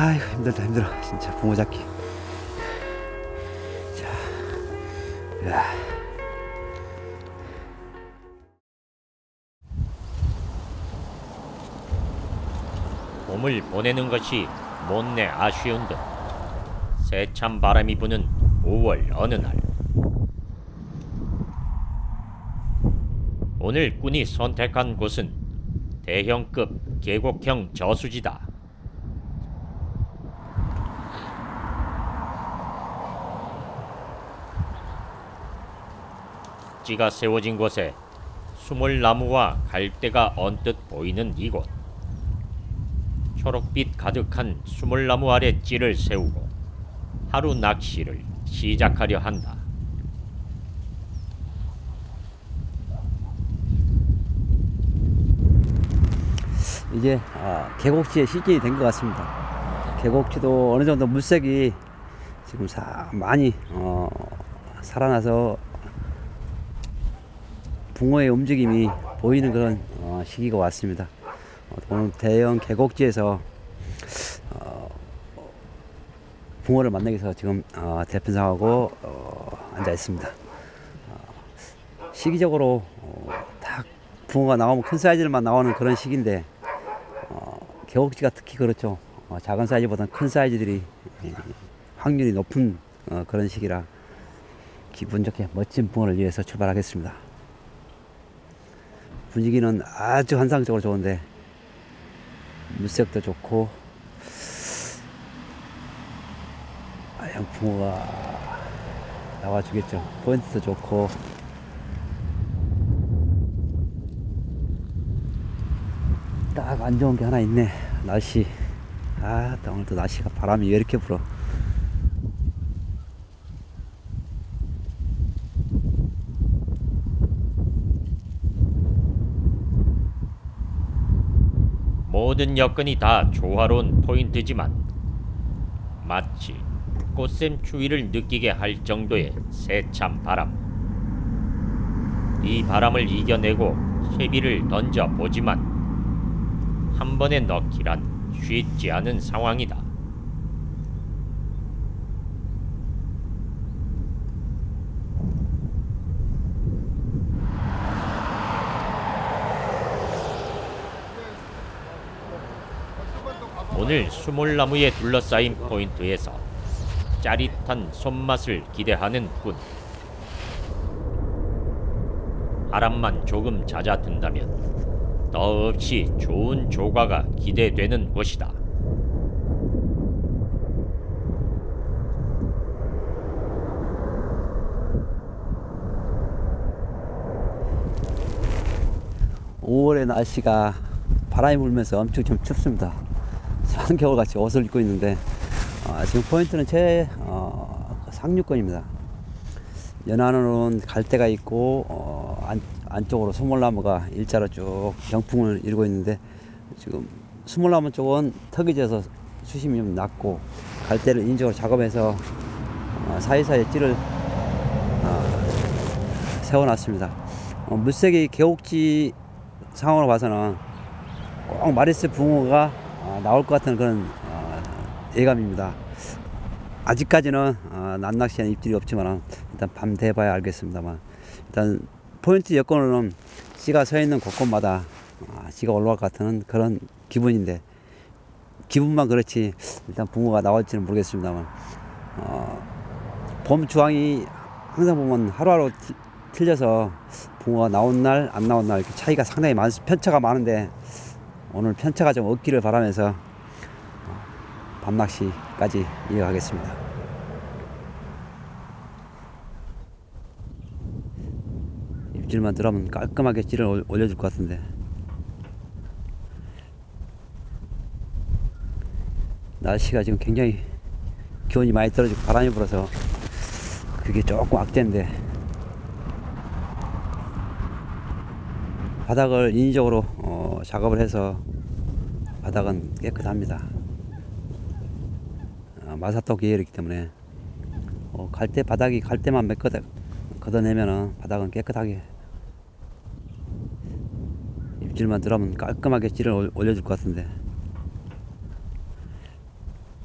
아이고 힘들다 힘들어 진짜 붕어 잡기. 자, 야. 봄을 보내는 것이 못내 아쉬운 듯 세찬 바람이 부는 5월 어느 날, 오늘 꾼이 선택한 곳은 대형급 계곡형 저수지다. 찌가 세워진 곳에 수몰나무와 갈대가 언뜻 보이는 이곳. 초록빛 가득한 수몰나무 아래 찌를 세우고 하루 낚시를 시작하려 한다. 이제 계곡지의 시즌이 된 것 같습니다. 계곡지도 어느 정도 물색이 지금 많이 살아나서 붕어의 움직임이 보이는 그런 시기가 왔습니다. 오늘 대형 계곡지에서 붕어를 만나기 위해서 지금 대편상하고 앉아 있습니다. 시기적으로 딱 붕어가 나오면 큰 사이즈만 나오는 그런 시기인데 계곡지가 특히 그렇죠. 작은 사이즈보다는 큰 사이즈들이 확률이 높은 그런 시기라 기분 좋게 멋진 붕어를 위해서 출발하겠습니다. 분위기는 아주 환상적으로 좋은데 물색도 좋고 하얀 붕어가 나와주겠죠. 포인트도 좋고 딱 안 좋은 게 하나 있네. 날씨. 오늘도 날씨가 바람이 왜 이렇게 불어. 모든 여건이 다 조화로운 포인트지만 마치 꽃샘 추위를 느끼게 할 정도의 세찬 바람. 이 바람을 이겨내고 채비를 던져보지만 한 번에 넣기란 쉽지 않은 상황이다. 오늘 수몰나무에 둘러싸인 포인트에서 짜릿한 손맛을 기대하는 꾼. 바람만 조금 잦아든다면 더없이 좋은 조과가 기대되는 곳이다. (5월의) 날씨가 바람이 불면서 엄청 좀 춥습니다. 한겨울같이 옷을 입고 있는데 지금 포인트는 제 상류권입니다. 연안으로는 갈대가 있고 안쪽으로 수몰나무가 일자로 쭉 병풍을 이루고 있는데 지금 수몰나무 쪽은 턱이 져서 수심이 좀 낮고 갈대를 인적으로 작업해서 사이사이에 찌를 세워놨습니다. 물색이 계곡지 상황으로 봐서는 꼭 마리스 붕어가 나올 것 같은 그런 예감입니다. 아직까지는 낮낚시에는 입질이 없지만 일단 밤 돼봐야 알겠습니다만 일단 포인트 여건으로는 찌가 서 있는 곳곳마다 찌가 올라갈 것 같은 그런 기분인데 기분만 그렇지 일단 붕어가 나올지는 모르겠습니다만 봄 주황이 항상 보면 하루하루 틀려서 붕어가 나온 날 안 나온 날 이렇게 차이가 상당히 편차가 많은데 오늘 편차가 좀 없기를 바라면서 밤낚시까지 이어가겠습니다. 입질만 들어오면 깔끔하게 찌를 올려줄 것 같은데 날씨가 지금 굉장히 기온이 많이 떨어지고 바람이 불어서 그게 조금 악재인데 바닥을 인위적으로 작업을 해서 바닥은 깨끗합니다. 마사토 계열이기 때문에 갈대 바닥이 갈대만 몇 걷어내면은 바닥은 깨끗하게 입질만 들어오면 깔끔하게 찌를 올려줄 것 같은데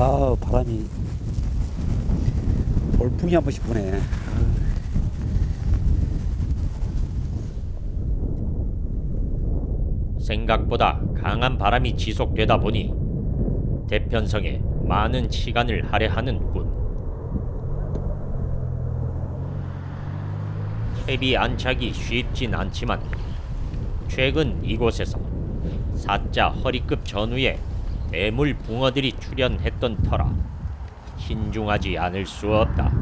아, 바람이 돌풍이 한 번씩 부네. 생각보다 강한 바람이 지속되다 보니 대편성에 많은 시간을 할애하는군. 채비 안착이 쉽진 않지만 최근 이곳에서 사자 허리급 전후에 대물 붕어들이 출현했던 터라 신중하지 않을 수 없다.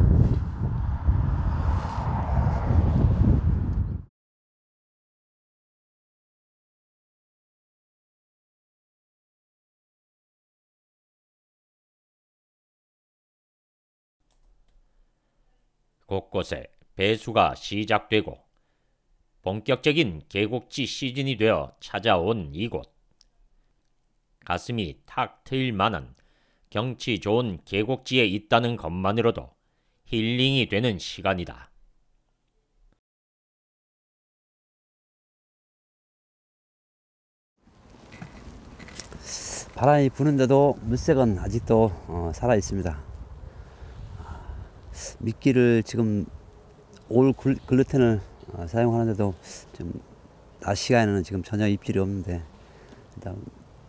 곳곳에 배수가 시작되고 본격적인 계곡지 시즌이 되어 찾아온 이곳. 가슴이 탁 트일 만한 경치 좋은 계곡지에 있다는 것만으로도 힐링이 되는 시간이다. 바람이 부는데도 물색은 아직도 살아 있습니다. 미끼를 지금 올 글루텐을 사용하는데도 좀 낮 시간에는 지금 전혀 입질이 없는데, 일단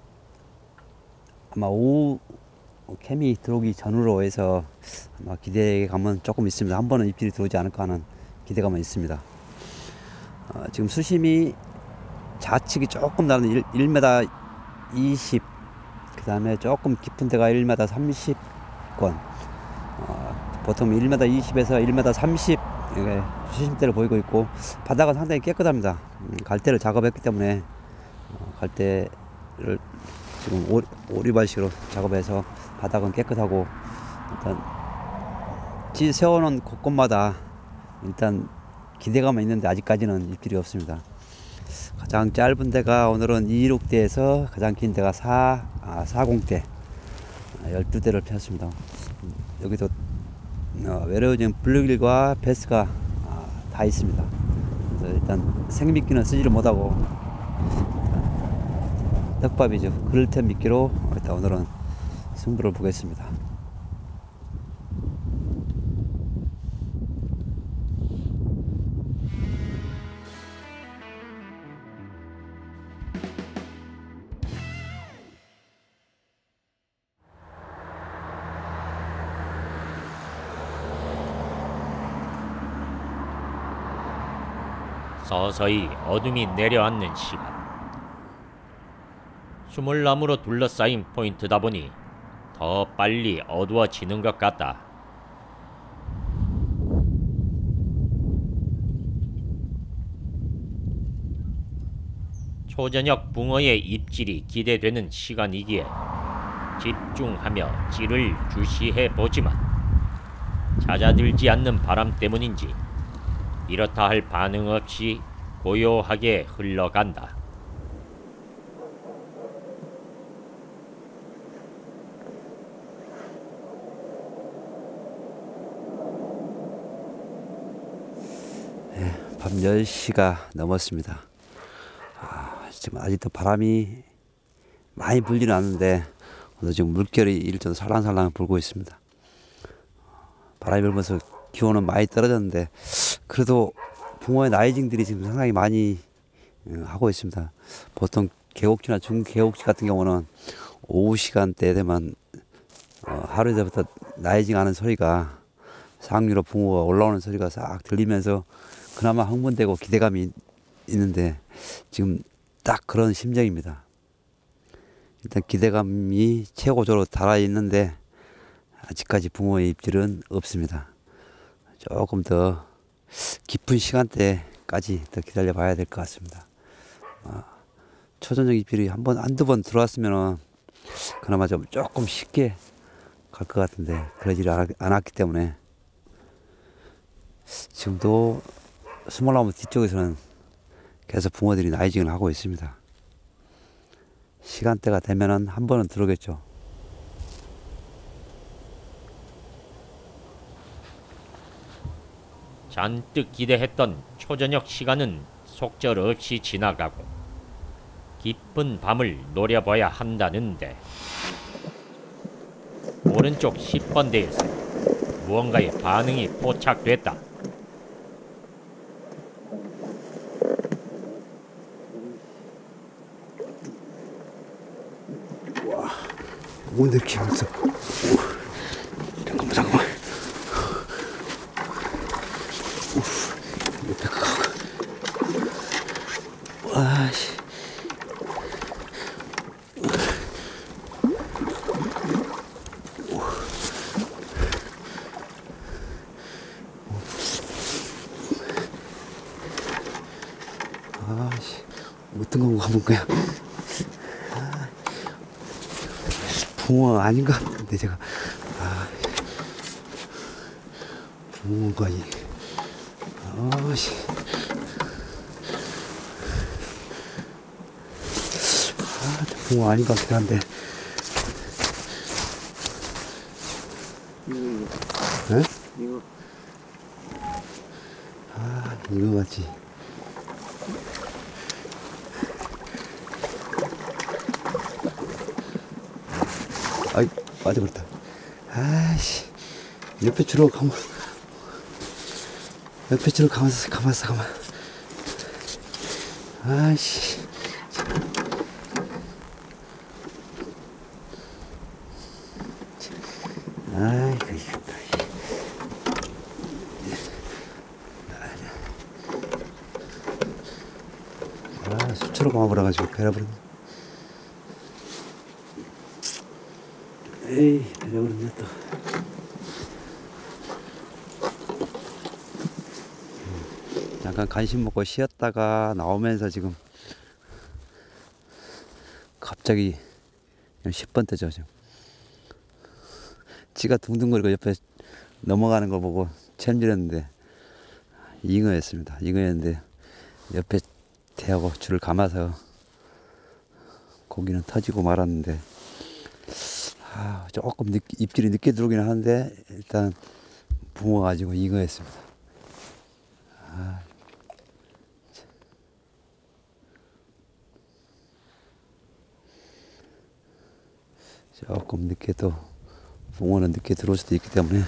아마 오후 캠이 들어오기 전으로 해서 아마 기대감은 조금 있습니다. 한 번은 입질이 들어오지 않을까 하는 기대감은 있습니다. 지금 수심이 좌측이 조금 다른 1m 20, 그 다음에 조금 깊은 데가 1m 30권, 보통 1m 20에서 1m 30 수심대를 보이고 있고, 바닥은 상당히 깨끗합니다. 갈대를 작업했기 때문에 갈대를 지금 오리발식으로 작업해서 바닥은 깨끗하고, 일단 세워놓은 곳곳마다 일단 기대감은 있는데 아직까지는 입질이 없습니다. 가장 짧은 데가 오늘은 26대에서 가장 긴 데가 40대 12대를 폈습니다. 여기도 외래어종 블루길과 베스가 다 있습니다. 그래서 일단 생미끼는 쓰지를 못하고 떡밥이죠. 글루텐 미끼로 일단 오늘은 승부를 보겠습니다. 서서히 어둠이 내려앉는 시간. 수물나무로 둘러싸인 포인트다 보니 더 빨리 어두워지는 것 같다. 초저녁 붕어의 입질이 기대되는 시간이기에 집중하며 찌를 주시해 보지만 잦아들지 않는 바람 때문인지 이렇다 할 반응 없이 고요하게 흘러간다. 밤 10시가 넘었습니다. 지금 아직도 바람이 많이 불지는 않는데 오늘 지금 물결이 일정 살랑살랑 불고 있습니다. 바람이 불면서 기온은 많이 떨어졌는데 그래도 붕어의 나이징들이 지금 상당히 많이 하고 있습니다. 보통 계곡지나 중계곡지 같은 경우는 오후 시간대 되면 하루에서부터 나이징 하는 소리가, 상류로 붕어가 올라오는 소리가 싹 들리면서 그나마 흥분되고 기대감이 있는데 지금 딱 그런 심정입니다. 일단 기대감이 최고조로 달아있는데 아직까지 붕어의 입질은 없습니다. 조금 더 깊은 시간대까지 더 기다려 봐야 될 것 같습니다. 초저녁 입질이 한두 번 들어왔으면 그나마 좀 조금 쉽게 갈 것 같은데 그러지를 않았기 때문에 지금도 스몰나무 뒤쪽에서는 계속 붕어들이 나이징을 하고 있습니다. 시간대가 되면은 한 번은 들어오겠죠. 잔뜩 기대했던 초저녁 시간은 속절없이 지나가고 깊은 밤을 노려봐야 한다는데 오른쪽 10번대에서 무언가의 반응이 포착됐다. 뭔데 이렇게 무서? 잠깐만. 와씨. 아씨, 어떤 거 가본 거야? 붕어 아닌가? 근데 제가 붕어가 아씨, 붕어 아닌 것 같긴 한데. 에? 이거 이거 같지. 아이, 빠져버렸다. 아이씨, 옆에 줄로 가만. 옆에 줄로 가만있어. 아이씨. 아이고, 이겼다. 수초로 감아버려가지고 베려버렸네. 에이, 베려버렸네 또. 잠깐 간식 먹고 쉬었다가 나오면서 지금 갑자기 10번 뜨죠. 지금 지가 둥둥거리고 옆에 넘어가는 거 보고 챔질했는데 잉어였습니다. 잉어였는데 옆에 대하고 줄을 감아서 고기는 터지고 말았는데 조금 입질이 늦게 들어오긴 하는데 일단 붕어 가지고 잉어였습니다. 조금 늦게 또 붕어는 늦게 들어올 수도 있기 때문에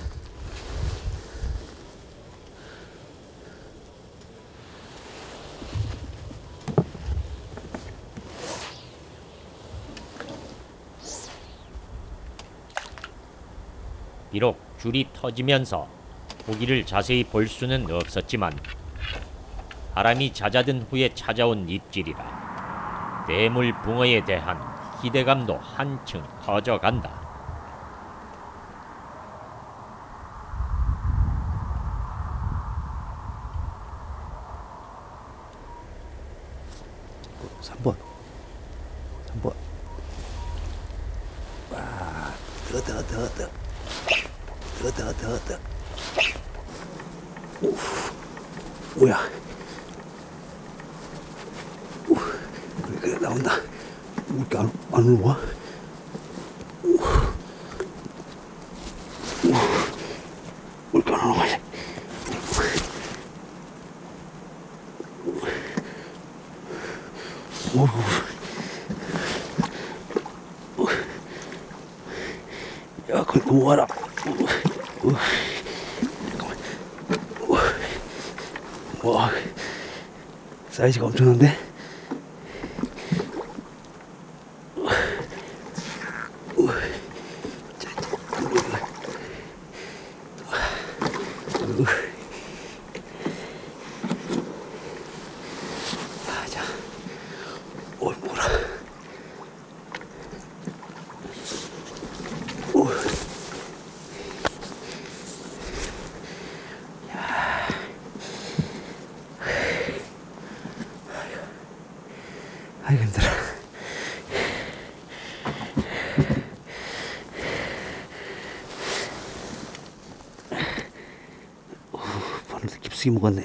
비록 줄이 터지면서 고기를 자세히 볼 수는 없었지만 바람이 잦아든 후에 찾아온 입질이라 대물 붕어에 대한 기대감도 한층 커져간다. 삼번 와, 뜨거. 뭐야? 그래 나온다. 왜 이렇게 안 올라와? 왜 이렇게 안 올라와? 야, 그거 뭐하라? 잠깐만. 와, 사이즈가 엄청난데? 자, 뭐라? 아이고 힘들어. 바늘도 깊숙이 먹었네.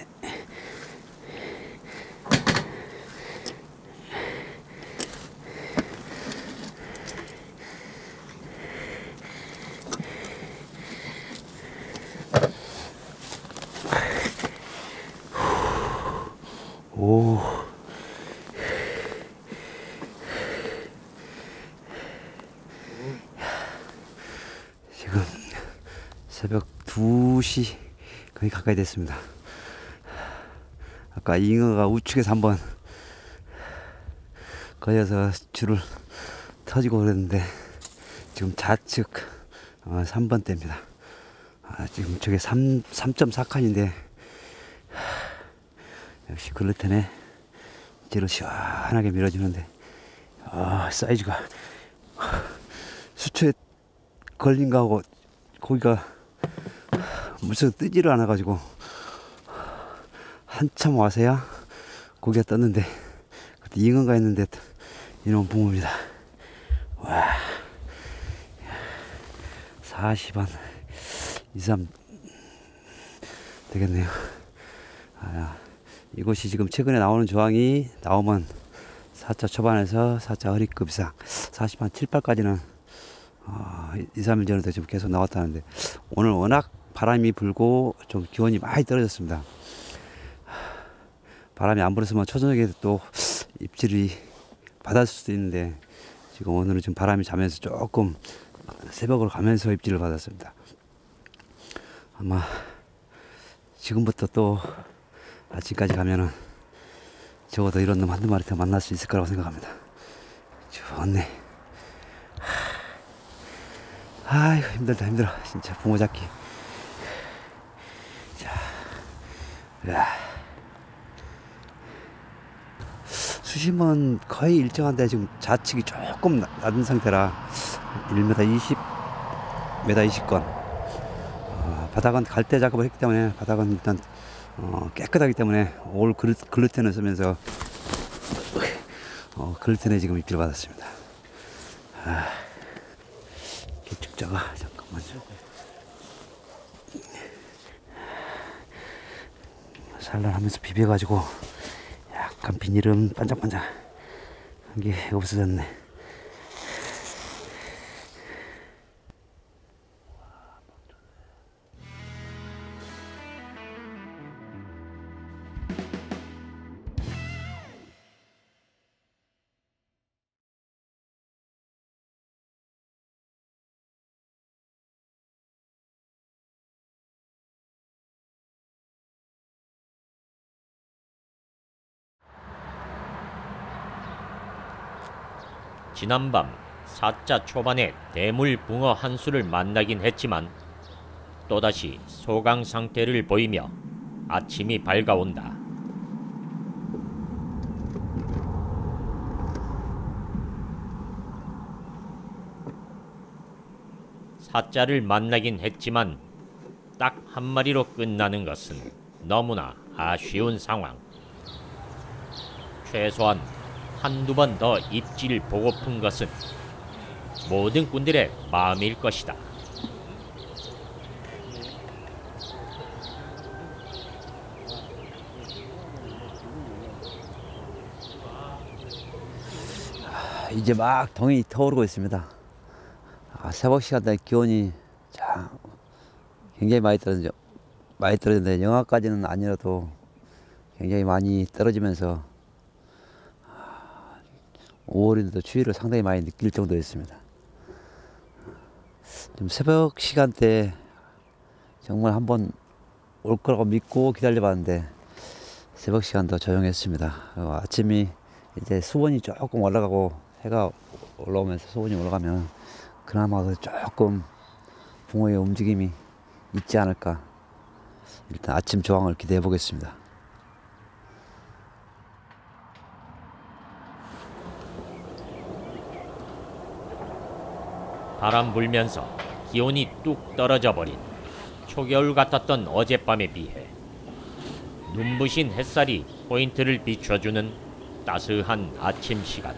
오. 9시 거의 가까이 됐습니다. 아까 잉어가 우측에서 한번 걸려서 줄을 터지고 그랬는데 지금 좌측 3번대입니다. 지금 저게 3.4칸인데 역시 글루텐에 뒤로 시원하게 밀어주는데 사이즈가 수초에 걸린 거하고 고기가 물속에 뜨지를 않아 가지고 한참 와서야 고기가 떴는데 그때 잉어가 했는데 이놈 붕어입니다. 와 40원 2, 3 되겠네요. 이곳이 지금 최근에 나오는 조항이 나오면 4차 초반에서 4차 허리급 이상 40한 7, 8까지는 2, 3일 전에도 지금 계속 나왔다는데 오늘 워낙 바람이 불고 좀 기온이 많이 떨어졌습니다. 바람이 안 불었으면 초저녁에 또 입질이 받았을 수도 있는데 지금 오늘은 지금 바람이 자면서 조금 새벽으로 가면서 입질을 받았습니다. 아마 지금부터 또 아침까지 가면은 적어도 이런 놈 한두 마리 더 만날 수 있을 거라고 생각합니다. 좋네. 아이고 힘들어 진짜 붕어 잡기. 자, 수심은 거의 일정한데 지금 좌측이 조금 낮은 상태라 1m 20, 1m 20건. 바닥은 갈대 작업을 했기 때문에 바닥은 일단 깨끗하기 때문에 올 글루텐을 쓰면서 글루텐에 지금 입질을 받았습니다. 기축자가 잠깐만요. 산란하면서 비벼가지고 약간 비닐은 반짝반짝한 게 없어졌네. 지난밤 4자 초반에 대물 붕어 한 수를 만나긴 했지만 또다시 소강 상태를 보이며 아침이 밝아온다. 사자를 만나긴 했지만 딱 한 마리로 끝나는 것은 너무나 아쉬운 상황. 최소한 한두 번 더 입질 보고픈 것은 모든 꾼들의 마음일 것이다. 이제 막 동이 터오르고 있습니다. 새벽 시간대 기온이 굉장히 많이 떨어졌는데 영하까지는 아니라도 굉장히 많이 떨어지면서 5월인데도 추위를 상당히 많이 느낄 정도였습니다. 좀 새벽 시간대 정말 한번 올 거라고 믿고 기다려봤는데 새벽 시간도 조용했습니다. 아침이 이제 수온이 조금 올라가고 해가 올라오면서 수온이 올라가면 그나마 조금 붕어의 움직임이 있지 않을까. 일단 아침 조항을 기대해 보겠습니다. 바람 불면서 기온이 뚝 떨어져 버린 초겨울 같았던 어젯밤에 비해 눈부신 햇살이 포인트를 비춰주는 따스한 아침 시간.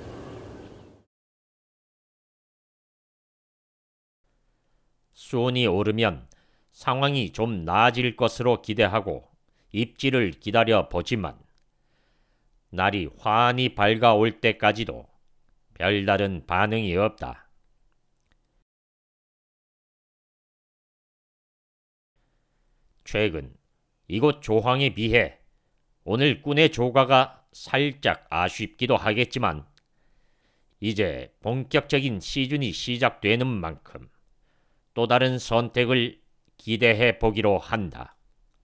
수온이 오르면 상황이 좀 나아질 것으로 기대하고 입질을 기다려 보지만 날이 환히 밝아올 때까지도 별다른 반응이 없다. 최근 이곳 조항에 비해 오늘 꾼의 조과가 살짝 아쉽기도 하겠지만 이제 본격적인 시즌이 시작되는 만큼 또 다른 선택을 기대해 보기로 한다.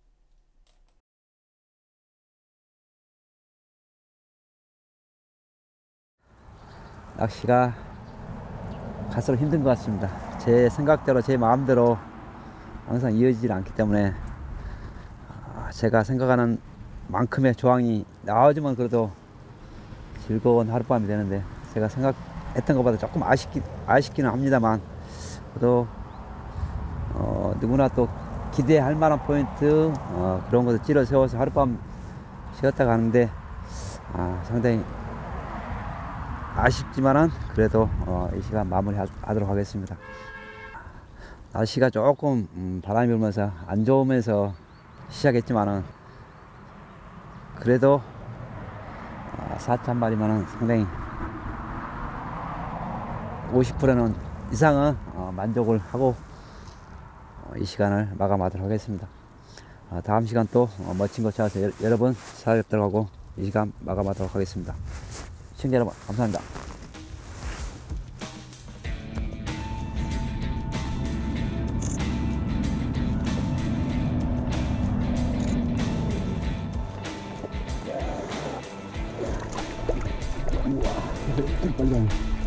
낚시가 갈수록 힘든 것 같습니다. 제 생각대로 제 마음대로 항상 이어지질 않기 때문에 제가 생각하는 만큼의 조항이 나오지만 그래도 즐거운 하룻밤이 되는데, 제가 생각했던 것보다 조금 아쉽기는 합니다만, 그래도 누구나 또 기대할 만한 포인트 그런 것을 찌러 세워서 하룻밤 쉬었다 가는데 상당히 아쉽지만은 그래도 이 시간 마무리하도록 하겠습니다. 날씨가 조금 바람이 불면서 안 좋으면서 시작했지만은 그래도 사자 한 마리면은 상당히 50%는 이상은 만족을 하고 이 시간을 마감하도록 하겠습니다. 다음 시간 또 멋진 곳 찾아서 여러분 찾아뵙도록 하고 이 시간 마감하도록 하겠습니다. 시청자 여러분 감사합니다. 우와, 빨리